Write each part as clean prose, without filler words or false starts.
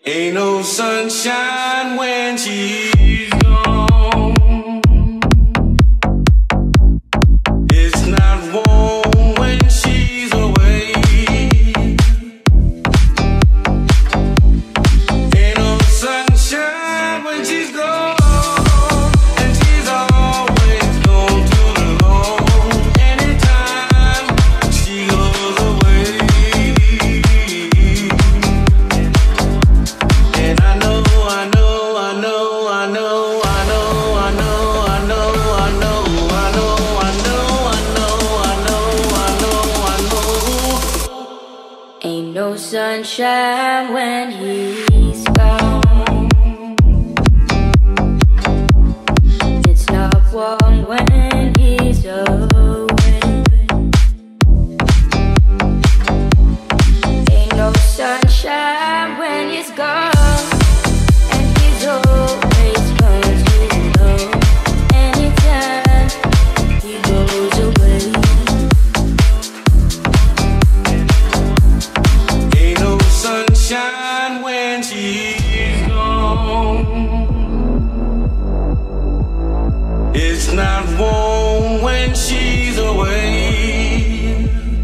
Ain't no sunshine when she's gone. It's not warm when she's away. Ain't no sunshine when she's gone. And she's always gone too long. Anytime she goes away. And I know ain't no sunshine when he's gone. It's not warm when he's away. Ain't no sunshine when he's gone. And he's always gone too long. Anytime he goes away. Sunshine when she's gone. It's not warm when she's away.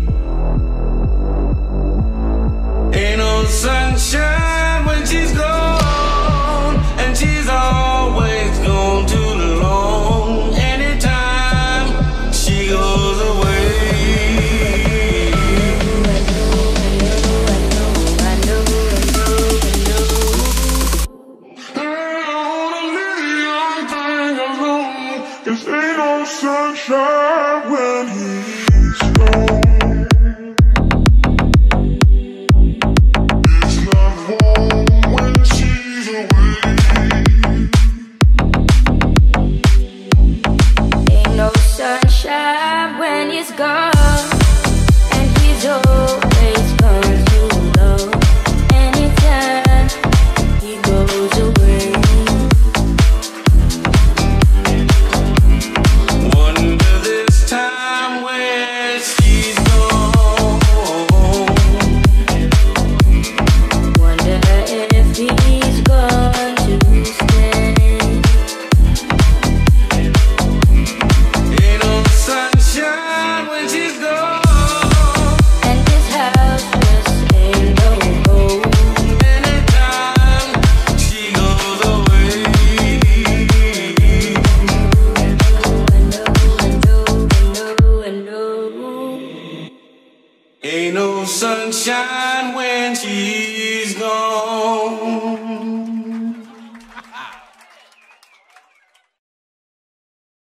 Ain't no sunshine when she's gone. And she's always gone too long. Anytime she goes away. Sunshine when he's gone. It's not warm when she's away. Ain't no sunshine when he's gone. And he's always gone too long. Anytime he goes away. Ain't no sunshine when she's gone.